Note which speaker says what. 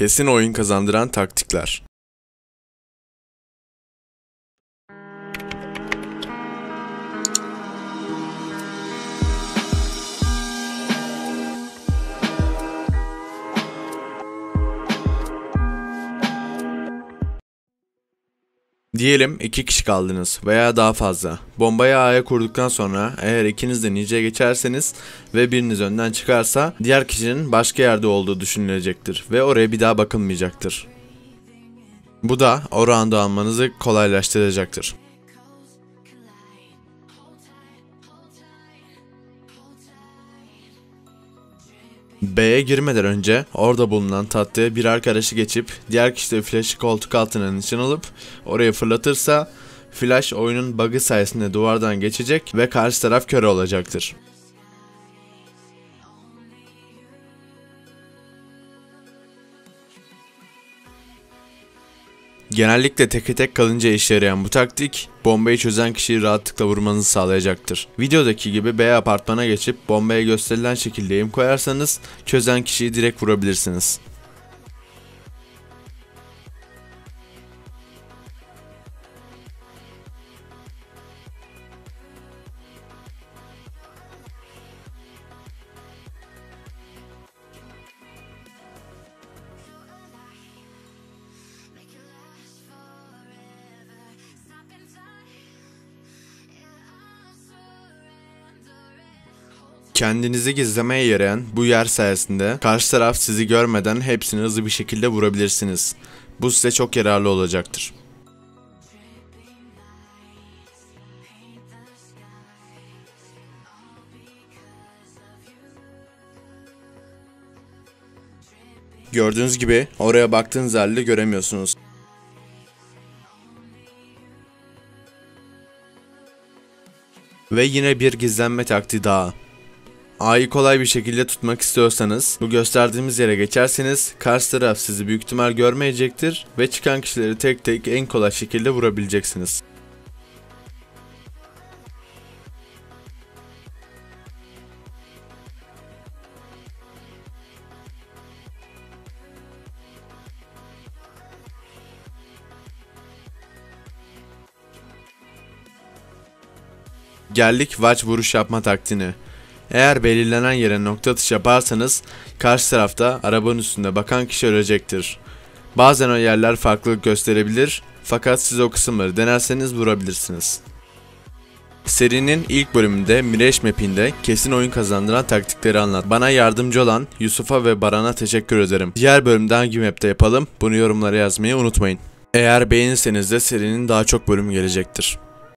Speaker 1: Kesin oyun kazandıran taktikler. Diyelim 2 kişi kaldınız veya daha fazla. Bombayı A'ya kurduktan sonra eğer ikiniz de Ninja'ya geçerseniz ve biriniz önden çıkarsa diğer kişinin başka yerde olduğu düşünülecektir ve oraya bir daha bakılmayacaktır. Bu da o roundu almanızı kolaylaştıracaktır. B'ye girmeden önce orada bulunan tatlıya bir arkadaşı geçip diğer kişi de flash'ı koltuk altına nişan alıp oraya fırlatırsa flash oyunun bug'ı sayesinde duvardan geçecek ve karşı taraf kör olacaktır. Genellikle teke tek kalınca işe yarayan bu taktik, bombayı çözen kişiyi rahatlıkla vurmanızı sağlayacaktır. Videodaki gibi B apartmana geçip bombaya gösterilen şekilde aim koyarsanız çözen kişiyi direkt vurabilirsiniz. Kendinizi gizlemeye yarayan bu yer sayesinde karşı taraf sizi görmeden hepsini hızlı bir şekilde vurabilirsiniz. Bu size çok yararlı olacaktır. Gördüğünüz gibi oraya baktığınız halde göremiyorsunuz. Ve yine bir gizlenme taktiği daha. A'yı kolay bir şekilde tutmak istiyorsanız bu gösterdiğimiz yere geçerseniz karşı taraf sizi büyük ihtimal görmeyecektir ve çıkan kişileri tek tek en kolay şekilde vurabileceksiniz. Geldik watch vuruş yapma taktiğine. Eğer belirlenen yere nokta atış yaparsanız karşı tarafta arabanın üstünde bakan kişi ölecektir. Bazen o yerler farklılık gösterebilir fakat siz o kısımları denerseniz vurabilirsiniz. Serinin ilk bölümünde Mirage Map'inde kesin oyun kazandıran taktikleri anlat. Bana yardımcı olan Yusuf'a ve Baran'a teşekkür ederim. Diğer bölümde hangi map'te yapalım bunu yorumlara yazmayı unutmayın. Eğer beğenirseniz de serinin daha çok bölümü gelecektir.